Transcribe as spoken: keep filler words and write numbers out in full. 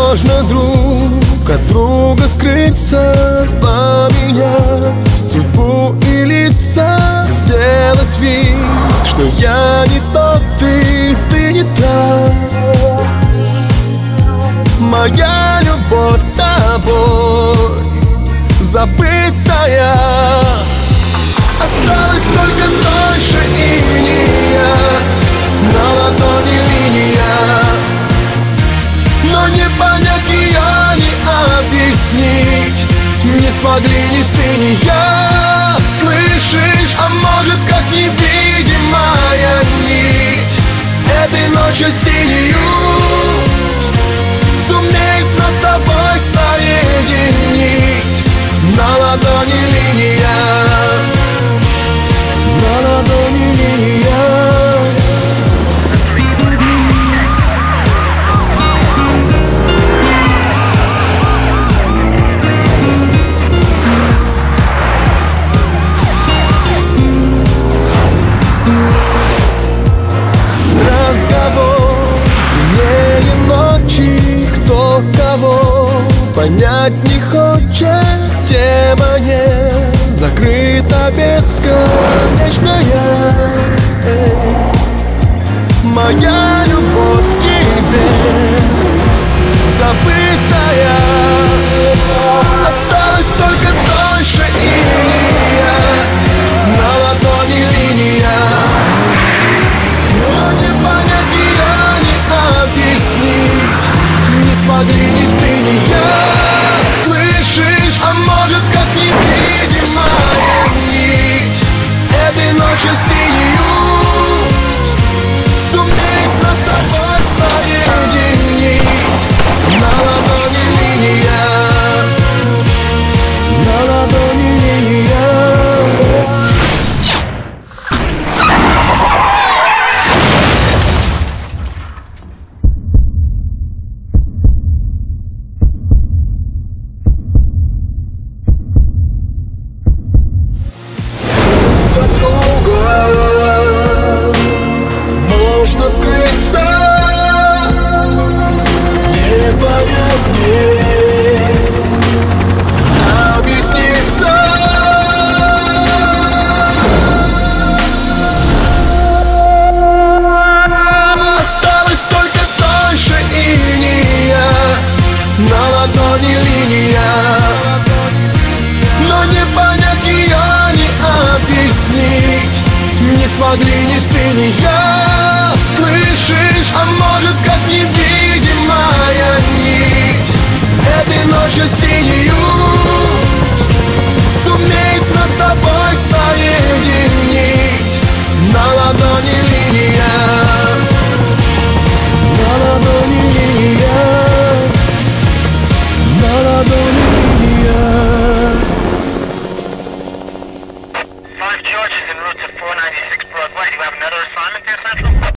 Можно друг от друга скрыться, поменять судьбу и лица, сделать вид, что я не тот, ты, ты не та. Моя любовь тобой забытая, осталась только дольше иния, на ладони линия, но не понять ее, не объяснить не смогли ни ты, ни я. Слышишь, а может, как невидимая нить этой ночью синюю сумеет нас с тобой соединить. На ладони линия, на ладони линия. Кто кого понять не хочет, тема не закрыта бесконечная. Моя любовь к тебе забытая, осталась только дольше иния, на ладони линия, но не понять ее, не объяснить не смогли ни ты, ни я. Слышишь, а может, как невидимая нить этой ночью синюю сумеет нас с тобой соединить. На ладони линия, на ладони линия. Можно скрыться, не понять, не объясниться. Осталось только дольше иния, на ладони линия, но не понять ее, не объяснить не смогли ни ты, ни я. Слышишь, а может, как невидимая нить этой ночью синюю